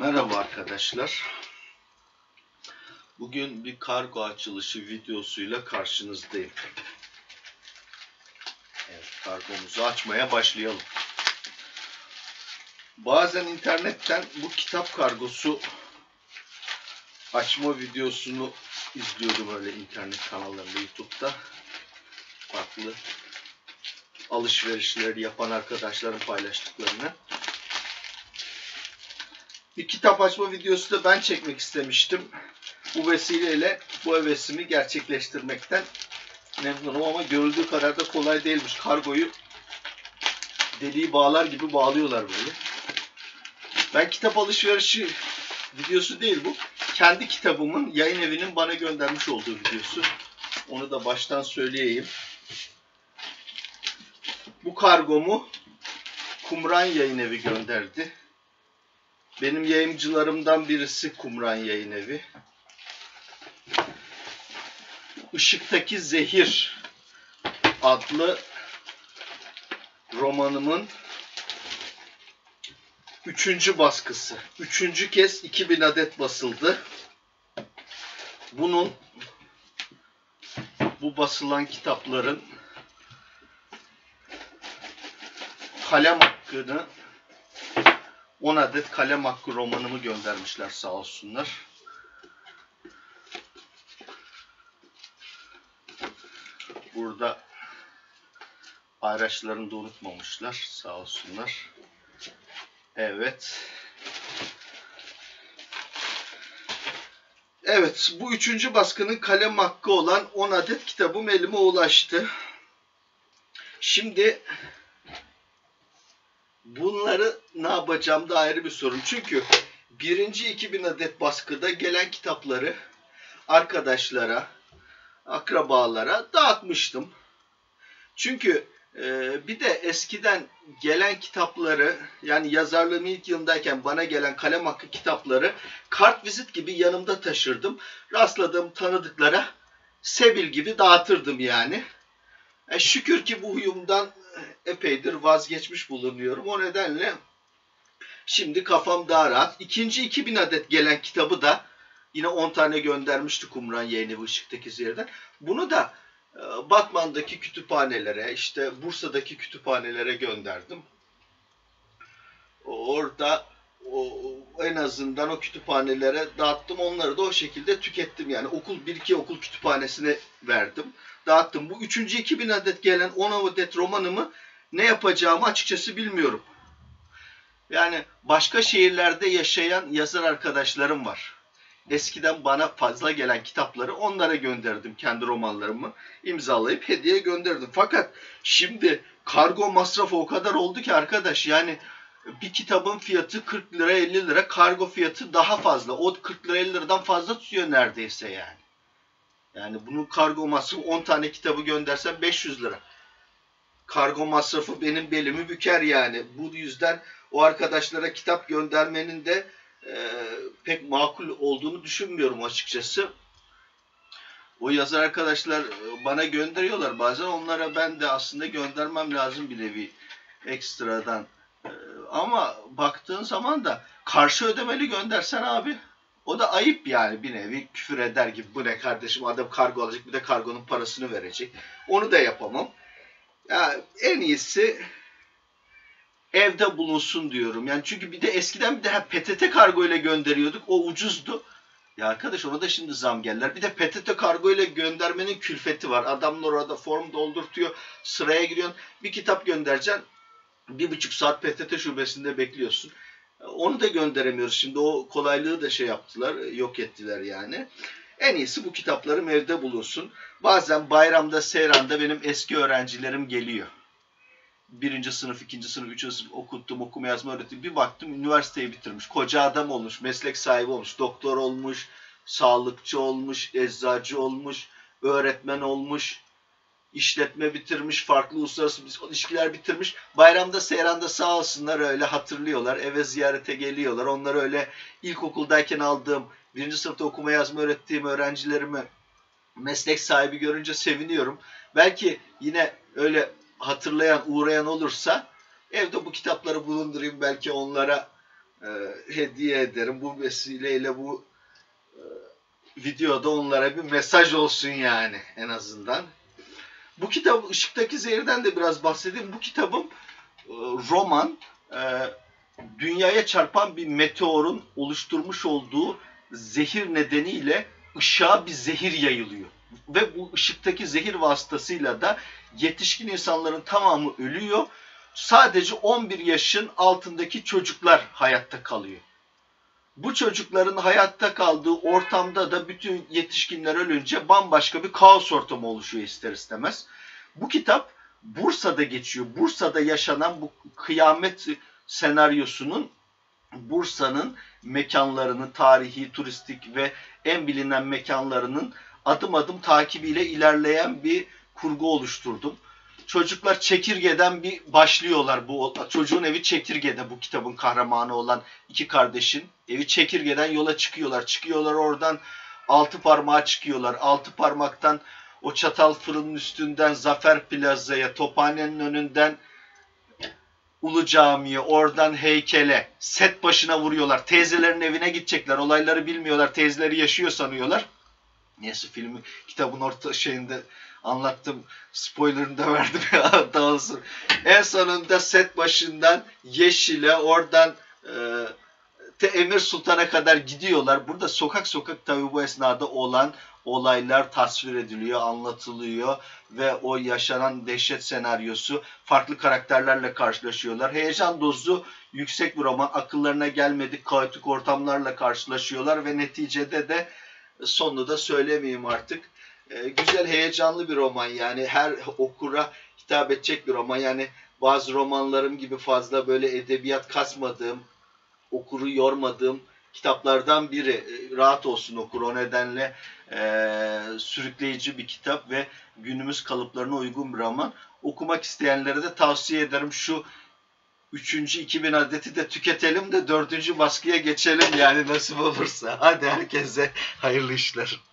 Merhaba arkadaşlar. Bugün bir kargo açılışı videosuyla karşınızdayım. Evet, kargomuzu açmaya başlayalım. Bazen internetten bu kitap kargosu açma videosunu izliyordum öyle internet kanallarında, YouTube'da. Farklı alışverişleri yapan arkadaşların paylaştıklarını. Bir kitap açma videosu da ben çekmek istemiştim. Bu vesileyle bu hevesimi gerçekleştirmekten memnunum ama görüldüğü kadar da kolay değilmiş. Kargoyu deliği bağlar gibi bağlıyorlar böyle. Ben kitap alışverişi videosu değil bu. Kendi kitabımın yayın evinin bana göndermiş olduğu videosu. Onu da baştan söyleyeyim. Bu kargomu Kumran Yayın Evi gönderdi. Benim yayıncılarımdan birisi Kumran Yayın Evi. Işıktaki Zehir adlı romanımın 3. baskısı. 3. kez 2000 adet basıldı. Bu basılan kitapların kalem hakkını 10 adet kalem hakkı romanımı göndermişler sağ olsunlar. Burada araçlarını da unutmamışlar sağ olsunlar. Evet. Evet, bu 3. baskının kalem hakkı olan 10 adet kitabım elime ulaştı. Şimdi bunları ne yapacağım da ayrı bir sorun. Çünkü 2000 adet baskıda gelen kitapları arkadaşlara, akrabalara dağıtmıştım. Çünkü bir de eskiden gelen kitapları, yani yazarlığım ilk yılındayken bana gelen kalem hakkı kitapları kartvizit gibi yanımda taşırdım. Rastladığım tanıdıklara sebil gibi dağıtırdım yani. Şükür ki bu huyumdan epeydir vazgeçmiş bulunuyorum. O nedenle şimdi kafam daha rahat. 2000 adet gelen kitabı da yine 10 tane göndermişti Kumran Yayın Evi Işıktaki Zehir'den. Bunu da Batman'daki kütüphanelere, işte Bursa'daki kütüphanelere gönderdim. Orada en azından o kütüphanelere dağıttım. Onları da o şekilde tükettim. Yani bir iki okul kütüphanesine verdim. Dağıttım. Bu 2000 adet gelen 10 adet romanımı ne yapacağımı açıkçası bilmiyorum. Yani başka şehirlerde yaşayan yazar arkadaşlarım var. Eskiden bana fazla gelen kitapları onlara gönderdim, kendi romanlarımı imzalayıp hediye gönderdim. Fakat şimdi kargo masrafı o kadar oldu ki arkadaş, yani bir kitabın fiyatı 40 lira 50 lira, kargo fiyatı daha fazla. O 40 lira 50 liradan fazla tutuyor neredeyse yani. Yani bunun kargo masrafı, 10 tane kitabı göndersem 500 lira. Kargo masrafı benim belimi büker yani. Bu yüzden o arkadaşlara kitap göndermenin de pek makul olduğunu düşünmüyorum açıkçası. O yazar arkadaşlar bana gönderiyorlar bazen. Onlara ben de aslında göndermem lazım bir nevi ekstradan. Ama baktığın zaman da karşı ödemeli göndersen abi, o da ayıp yani, bir nevi küfür eder gibi. Bu ne kardeşim, adam kargo alacak bir de kargonun parasını verecek. Onu da yapamam. Ya, en iyisi evde bulunsun diyorum. Yani çünkü bir de eskiden bir de PTT kargo ile gönderiyorduk. O ucuzdu. Ya arkadaş, ona da şimdi zam geldiler. Bir de PTT kargo ile göndermenin külfeti var. Adamlar orada form doldurtuyor. Sıraya giriyorsun. Bir kitap göndereceksin. 1,5 saat PTT şubesinde bekliyorsun. Onu da gönderemiyoruz. Şimdi o kolaylığı da yaptılar. Yok ettiler yani. En iyisi bu kitaplarım evde bulunsun. Bazen bayramda, seyranda benim eski öğrencilerim geliyor. 1. sınıf, 2. sınıf, 3. sınıf okuttum, okuma yazma öğrettim. Bir baktım üniversiteyi bitirmiş, koca adam olmuş, meslek sahibi olmuş, doktor olmuş, sağlıkçı olmuş, eczacı olmuş, öğretmen olmuş, işletme bitirmiş, farklı uluslararası ilişkiler bitirmiş. Bayramda, seyranda sağ olsunlar öyle hatırlıyorlar, eve ziyarete geliyorlar. Onları öyle ilkokuldayken aldığım, 1. sınıfta okuma yazma öğrettiğim öğrencilerimi meslek sahibi görünce seviniyorum. Belki yine öyle hatırlayan, uğrayan olursa evde bu kitapları bulundurayım. Belki onlara hediye ederim. Bu vesileyle bu videoda onlara bir mesaj olsun yani en azından. Bu kitap Işıktaki Zehir'den de biraz bahsedeyim. Bu kitabım roman, dünyaya çarpan bir meteorun oluşturmuş olduğu zehir nedeniyle ışığa bir zehir yayılıyor. Ve bu ışıktaki zehir vasıtasıyla da yetişkin insanların tamamı ölüyor. Sadece 11 yaşın altındaki çocuklar hayatta kalıyor. Bu çocukların hayatta kaldığı ortamda da bütün yetişkinler ölünce bambaşka bir kaos ortamı oluşuyor ister istemez. Bu kitap Bursa'da geçiyor. Bursa'da yaşanan bu kıyamet senaryosunun Bursa'nın mekanlarını, tarihi, turistik ve en bilinen mekanlarının adım adım takibiyle ilerleyen bir kurgu oluşturdum. Çocuklar çekirgeden bir başlıyorlar. Bu çocuğun evi çekirgede, bu kitabın kahramanı olan iki kardeşin evi çekirgeden yola çıkıyorlar. Çıkıyorlar oradan altı parmağa çıkıyorlar. Altı parmaktan o çatal fırının üstünden Zafer Plaza'ya, Tophane'nin önünden Ulu Cami'ye, oradan heykele, set başına vuruyorlar. Teyzelerin evine gidecekler. Olayları bilmiyorlar. Teyzeleri yaşıyor sanıyorlar. Neyse kitabın orta şeyinde anlattım. Spoilerını da verdim ya. Daha olsun. En sonunda set başından Yeşil'e, oradan Emir Sultan'a kadar gidiyorlar. Burada sokak sokak tabii bu esnada olan olaylar tasvir ediliyor, anlatılıyor ve o yaşanan dehşet senaryosu farklı karakterlerle karşılaşıyorlar. Heyecan dozu yüksek bir roman. Akıllarına gelmedik kaotik ortamlarla karşılaşıyorlar ve neticede de sonunu da söylemeyeyim artık. Güzel, heyecanlı bir roman yani her okura hitap edecek bir roman. Yani bazı romanlarım gibi fazla böyle edebiyat kasmadığım, okuru yormadığım kitaplardan biri. Rahat olsun okur. O nedenle sürükleyici bir kitap ve günümüz kalıplarına uygun bir roman. Okumak isteyenlere de tavsiye ederim. Şu 3. 2000 adeti de tüketelim de 4. baskıya geçelim yani nasip olursa. Hadi herkese hayırlı işler.